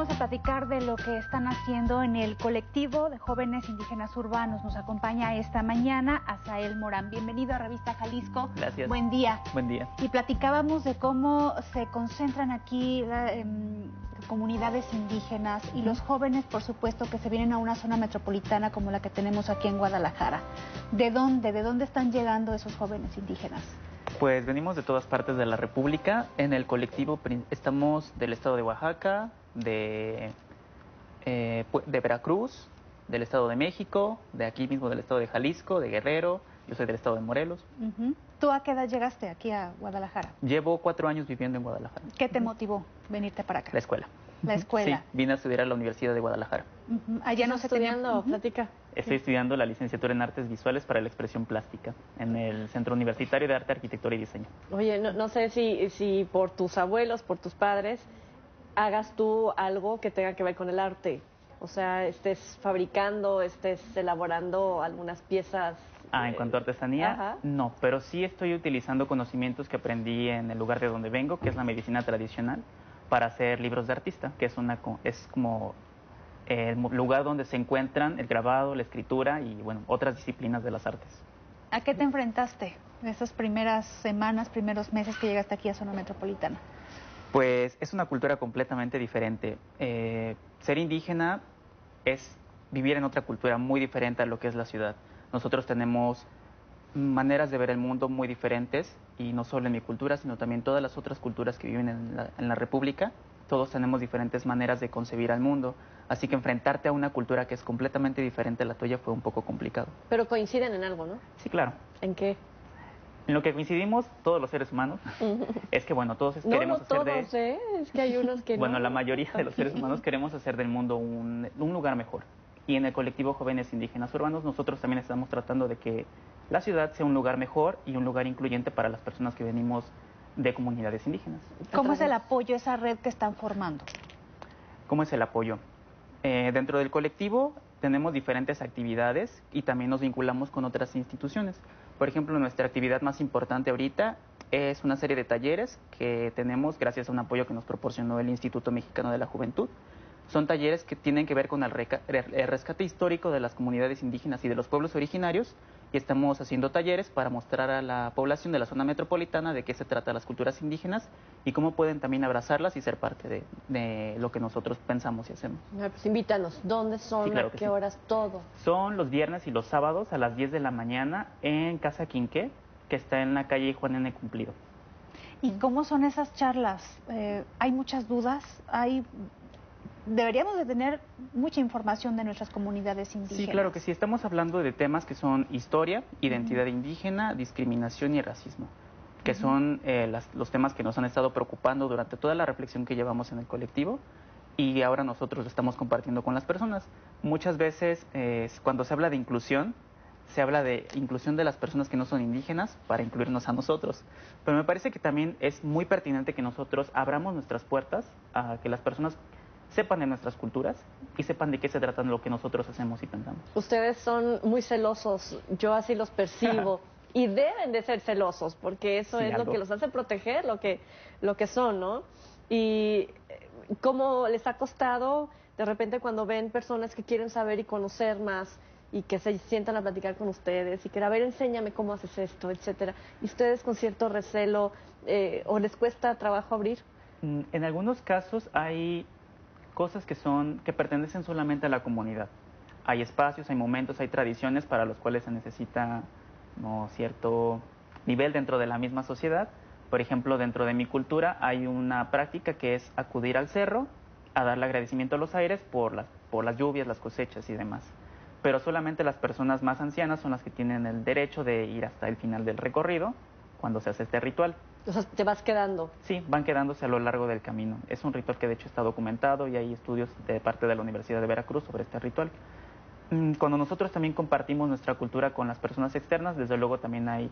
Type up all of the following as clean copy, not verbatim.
Vamos a platicar de lo que están haciendo en el colectivo de jóvenes indígenas urbanos. Nos acompaña esta mañana Asael Morán. Bienvenido a Revista Jalisco. Gracias. Buen día. Buen día. Y platicábamos de cómo se concentran aquí comunidades indígenas y los jóvenes, por supuesto, que se vienen a una zona metropolitana como la que tenemos aquí en Guadalajara. ¿De dónde? ¿De dónde están llegando esos jóvenes indígenas? Pues venimos de todas partes de la República. En el colectivo estamos del estado de Oaxaca, de Veracruz, del estado de México, de aquí mismo del estado de Jalisco, de Guerrero. Yo soy del estado de Morelos. ¿Tú a qué edad llegaste aquí a Guadalajara? Llevo 4 años viviendo en Guadalajara. ¿Qué te motivó venirte para acá? La escuela. La escuela. Sí, vine a estudiar a la Universidad de Guadalajara. Allá no se estudiando, platica. Estoy estudiando la licenciatura en Artes Visuales para la Expresión Plástica en el Centro Universitario de Arte, Arquitectura y Diseño. Oye, no sé si por tus abuelos, por tus padres, hagas tú algo que tenga que ver con el arte. O sea, estés fabricando, estés elaborando algunas piezas. En cuanto a artesanía, Ajá. No, pero sí estoy utilizando conocimientos que aprendí en el lugar de donde vengo, que es la medicina tradicional, para hacer libros de artista, que es como el lugar donde se encuentran el grabado, la escritura y, bueno, otras disciplinas de las artes. ¿A qué te enfrentaste en esas primeras semanas, primeros meses que llegaste aquí a zona metropolitana? Pues es una cultura completamente diferente. Ser indígena es vivir en otra cultura muy diferente a lo que es la ciudad. Nosotros tenemos maneras de ver el mundo muy diferentes, y no solo en mi cultura, sino también todas las otras culturas que viven en la República. Todos tenemos diferentes maneras de concebir al mundo, así que enfrentarte a una cultura que es completamente diferente a la tuya fue un poco complicado. Pero coinciden en algo, ¿no? Sí, claro. ¿En qué? En lo que coincidimos todos los seres humanos es que, bueno, todos queremos hacer todos, es que hay unos que bueno, no. la mayoría de los seres humanos queremos hacer del mundo un lugar mejor. Y en el colectivo Jóvenes Indígenas Urbanos nosotros también estamos tratando de que la ciudad sea un lugar mejor y un lugar incluyente para las personas que venimos de comunidades indígenas. ¿Cómo es el apoyo, esa red que están formando? ¿Cómo es el apoyo? Dentro del colectivo tenemos diferentes actividades y también nos vinculamos con otras instituciones. Por ejemplo, nuestra actividad más importante ahorita es una serie de talleres que tenemos gracias a un apoyo que nos proporcionó el Instituto Mexicano de la Juventud. Son talleres que tienen que ver con el rescate histórico de las comunidades indígenas y de los pueblos originarios, y estamos haciendo talleres para mostrar a la población de la zona metropolitana de qué se trata las culturas indígenas y cómo pueden también abrazarlas y ser parte de lo que nosotros pensamos y hacemos. Pues invítanos, ¿dónde son? Sí, claro ¿A que qué sí. horas? Todo. Son los viernes y los sábados a las 10 de la mañana en Casa Quinqué, que está en la calle Juan N. Cumplido. ¿Y cómo son esas charlas? ¿Hay muchas dudas? Deberíamos de tener mucha información de nuestras comunidades indígenas. Sí, claro que sí. Estamos hablando de temas que son historia, identidad indígena, discriminación y racismo, que son los temas que nos han estado preocupando durante toda la reflexión que llevamos en el colectivo, y ahora nosotros lo estamos compartiendo con las personas. Muchas veces cuando se habla de inclusión, se habla de inclusión de las personas que no son indígenas para incluirnos a nosotros. Pero me parece que también es muy pertinente que nosotros abramos nuestras puertas a que las personas sepan de nuestras culturas y sepan de qué se trata lo que nosotros hacemos y pensamos. Ustedes son muy celosos, yo así los percibo. Y deben de ser celosos, porque eso Sí, es algo. lo que los hace proteger, lo que son, ¿no? Y cómo les ha costado de repente cuando ven personas que quieren saber y conocer más y que se sientan a platicar con ustedes y que, a ver, enséñame cómo haces esto, etcétera. Y ustedes con cierto recelo, ¿o les cuesta trabajo abrir? En algunos casos hay cosas que pertenecen solamente a la comunidad. Hay espacios, hay momentos, hay tradiciones para los cuales se necesita cierto nivel dentro de la misma sociedad. Por ejemplo, dentro de mi cultura hay una práctica que es acudir al cerro a darle agradecimiento a los aires por las lluvias, las cosechas y demás. Pero solamente las personas más ancianas son las que tienen el derecho de ir hasta el final del recorrido cuando se hace este ritual. O sea, te vas quedando. Sí, van quedándose a lo largo del camino. Es un ritual que de hecho está documentado y hay estudios de parte de la Universidad de Veracruz sobre este ritual. Cuando nosotros también compartimos nuestra cultura con las personas externas, desde luego también hay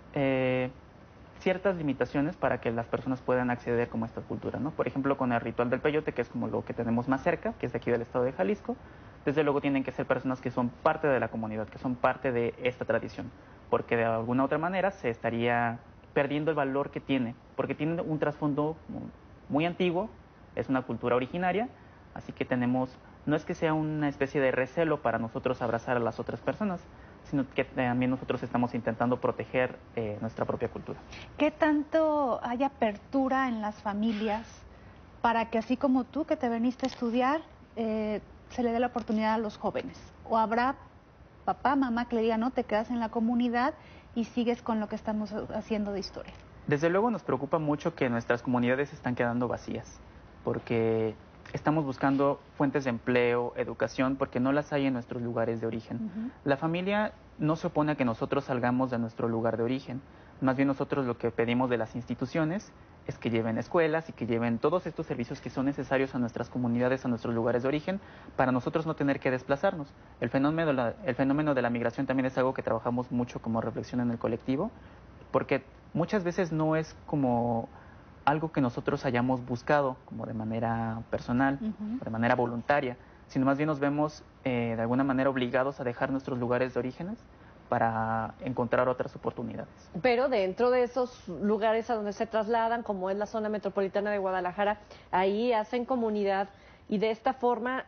ciertas limitaciones para que las personas puedan acceder como a esta cultura, ¿no? Por ejemplo, con el ritual del peyote, que es como lo que tenemos más cerca, que es de aquí del estado de Jalisco, desde luego tienen que ser personas que son parte de la comunidad, que son parte de esta tradición, porque de alguna otra manera se estaría perdiendo el valor que tiene, porque tiene un trasfondo muy antiguo, es una cultura originaria, Así que no es que sea una especie de recelo para nosotros abrazar a las otras personas, sino que también nosotros estamos intentando proteger nuestra propia cultura. ¿Qué tanto hay apertura en las familias para que así como tú que te veniste a estudiar, se le dé la oportunidad a los jóvenes? ¿O habrá papá, mamá que le diga, no, te quedas en la comunidad y sigues con lo que estamos haciendo de historia? Desde luego nos preocupa mucho que nuestras comunidades están quedando vacías, porque estamos buscando fuentes de empleo, educación, porque no las hay en nuestros lugares de origen. La familia no se opone a que nosotros salgamos de nuestro lugar de origen. Más bien nosotros lo que pedimos de las instituciones es que lleven escuelas y que lleven todos estos servicios que son necesarios a nuestras comunidades, a nuestros lugares de origen, para nosotros no tener que desplazarnos. El fenómeno de la migración también es algo que trabajamos mucho como reflexión en el colectivo, porque muchas veces no es como algo que nosotros hayamos buscado como de manera personal, de manera voluntaria, sino más bien nos vemos de alguna manera obligados a dejar nuestros lugares de orígenes para encontrar otras oportunidades. Pero dentro de esos lugares a donde se trasladan, como es la zona metropolitana de Guadalajara, ahí hacen comunidad y de esta forma,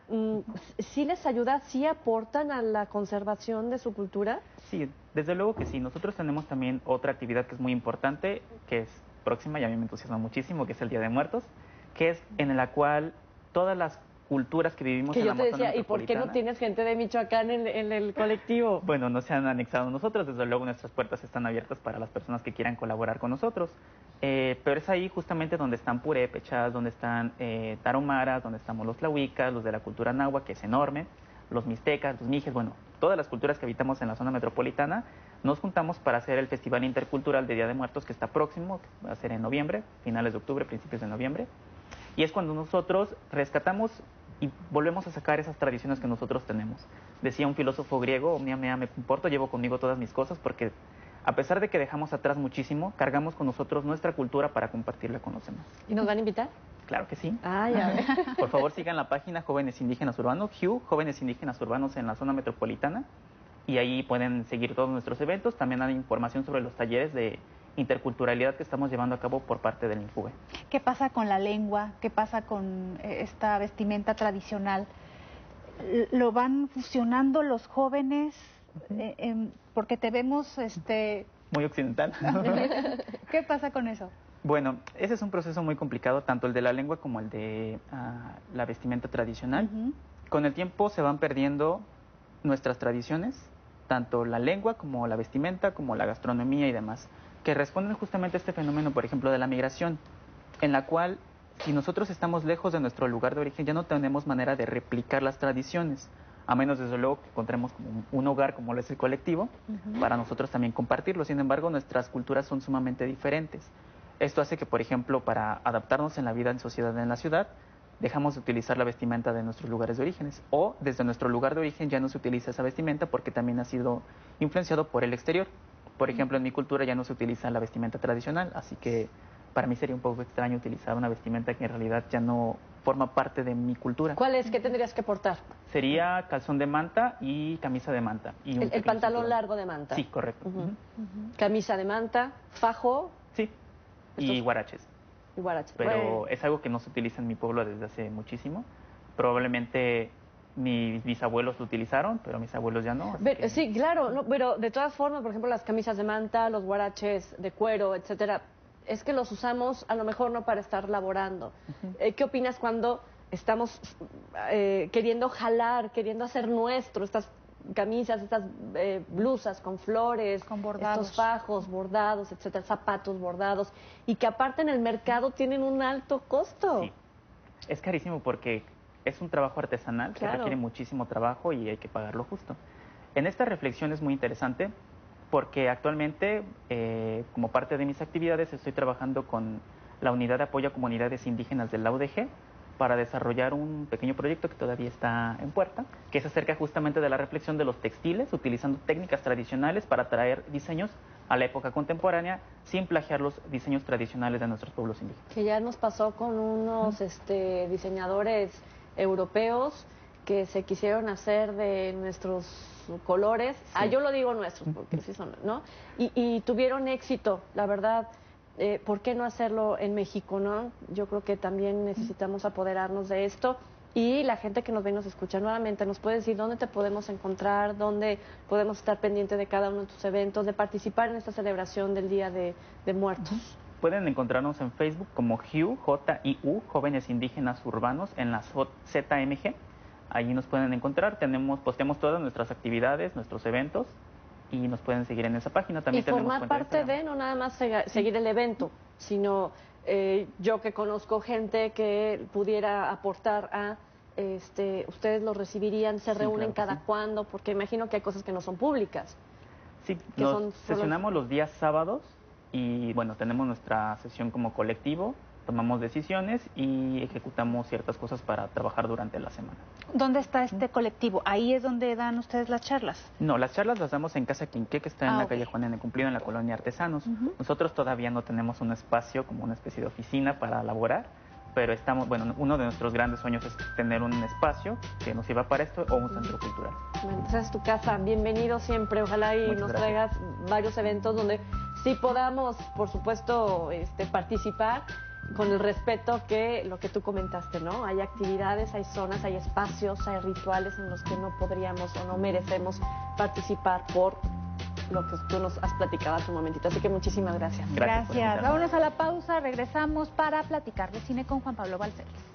¿sí les ayuda, sí aportan a la conservación de su cultura? Sí, desde luego que sí. Nosotros tenemos también otra actividad que es muy importante, que es próxima y a mí me entusiasma muchísimo, que es el Día de Muertos, que es en la cual todas las culturas que vivimos en la Amazonía metropolitana. ¿Y por qué no tienes gente de Michoacán en el colectivo? Bueno, no se han anexado nosotros, desde luego nuestras puertas están abiertas para las personas que quieran colaborar con nosotros, pero es ahí justamente donde están purépechas, donde están tarahumaras, donde estamos los tlahuicas, los de la cultura náhuatl, que es enorme, los mixtecas, los mijes, bueno, todas las culturas que habitamos en la zona metropolitana, nos juntamos para hacer el Festival Intercultural de Día de Muertos, que está próximo, que va a ser en noviembre, finales de octubre, principios de noviembre, y es cuando nosotros rescatamos y volvemos a sacar esas tradiciones que nosotros tenemos. Decía un filósofo griego, omnia mea me comporto, llevo conmigo todas mis cosas, porque a pesar de que dejamos atrás muchísimo, cargamos con nosotros nuestra cultura para compartirla con los demás. ¿Y nos van a invitar? Claro que sí. Ah, ya. Por favor, sigan la página Jóvenes Indígenas Urbanos, HUE, Jóvenes Indígenas Urbanos en la zona metropolitana, y ahí pueden seguir todos nuestros eventos. También hay información sobre los talleres de interculturalidad que estamos llevando a cabo por parte del INFUE. ¿Qué pasa con la lengua? ¿Qué pasa con esta vestimenta tradicional? ¿Lo van fusionando los jóvenes? Porque te vemos... Muy occidental. ¿Qué pasa con eso? Bueno, ese es un proceso muy complicado, tanto el de la lengua como el de la vestimenta tradicional. Con el tiempo se van perdiendo nuestras tradiciones, tanto la lengua como la vestimenta, como la gastronomía y demás, que responden justamente a este fenómeno, por ejemplo, de la migración, en la cual, si nosotros estamos lejos de nuestro lugar de origen, ya no tenemos manera de replicar las tradiciones, a menos, desde luego, que encontremos como un hogar como lo es el colectivo, para nosotros también compartirlo. Sin embargo, nuestras culturas son sumamente diferentes. Esto hace que, por ejemplo, para adaptarnos en la vida en sociedad en la ciudad, dejamos de utilizar la vestimenta de nuestros lugares de orígenes, o desde nuestro lugar de origen ya no se utiliza esa vestimenta porque también ha sido influenciado por el exterior. Por ejemplo, en mi cultura ya no se utiliza la vestimenta tradicional, así que para mí sería un poco extraño utilizar una vestimenta que en realidad ya no forma parte de mi cultura. ¿Cuál es? ¿Qué tendrías que portar? Sería calzón de manta y camisa de manta. Y el pantalón largo de manta. Sí, correcto. Camisa de manta, fajo. Sí, y guaraches. Y guaraches. Pero es algo que no se utiliza en mi pueblo desde hace muchísimo. Probablemente mis bisabuelos lo utilizaron, pero mis abuelos ya no. Sí, claro, no, pero de todas formas, por ejemplo, las camisas de manta, los guaraches de cuero, etcétera, es que los usamos a lo mejor no para estar laborando. ¿Qué opinas cuando estamos queriendo jalar, queriendo hacer nuestro estas camisas, estas blusas con flores, con bordados, estos fajos bordados, etcétera, zapatos bordados, y que aparte en el mercado tienen un alto costo? Sí, es carísimo porque es un trabajo artesanal, claro, que requiere muchísimo trabajo y hay que pagarlo justo. En esta reflexión es muy interesante porque actualmente, como parte de mis actividades, estoy trabajando con la Unidad de Apoyo a Comunidades Indígenas de la UDG para desarrollar un pequeño proyecto que todavía está en puerta, que es acerca justamente de la reflexión de los textiles, utilizando técnicas tradicionales para traer diseños a la época contemporánea sin plagiar los diseños tradicionales de nuestros pueblos indígenas. Que ya nos pasó con unos diseñadores europeos que se quisieron hacer de nuestros colores. Sí. Yo lo digo nuestros, porque sí son, ¿no? Y tuvieron éxito, la verdad. ¿Por qué no hacerlo en México, no? Yo creo que también necesitamos apoderarnos de esto Y la gente que nos ve y nos escucha nuevamente, ¿nos puede decir dónde te podemos encontrar, dónde podemos estar pendiente de cada uno de tus eventos, de participar en esta celebración del Día de Muertos? Pueden encontrarnos en Facebook como HIU, J-I-U, Jóvenes Indígenas Urbanos, en la ZMG. Allí nos pueden encontrar, posteamos todas nuestras actividades, nuestros eventos, y nos pueden seguir en esa página. También y formar parte de, no nada más seguir el evento, sino yo que conozco gente que pudiera aportar a, ustedes lo recibirían, se reúnen claro cada cuándo, porque imagino que hay cosas que no son públicas. Sí, sesionamos los días sábados y bueno, tenemos nuestra sesión como colectivo, tomamos decisiones y ejecutamos ciertas cosas para trabajar durante la semana. ¿Dónde está este colectivo? ¿Ahí es donde dan ustedes las charlas? No, las charlas las damos en Casa Quinqué, que está en la calle Juan N. Cumplido, en la colonia Artesanos. Nosotros todavía no tenemos un espacio como una especie de oficina para laborar, pero uno de nuestros grandes sueños es tener un espacio que nos sirva para esto o un centro cultural. Bueno, esa es tu casa, bienvenido siempre, ojalá y nos traigas varios eventos donde sí podamos, por supuesto, participar con el respeto que lo que tú comentaste, ¿no? Hay actividades, hay zonas, hay espacios, hay rituales en los que no podríamos o no merecemos participar por lo que tú nos has platicado hace un momentito. Así que muchísimas gracias. Gracias. Vámonos a la pausa, regresamos para platicar de cine con Juan Pablo Balcells.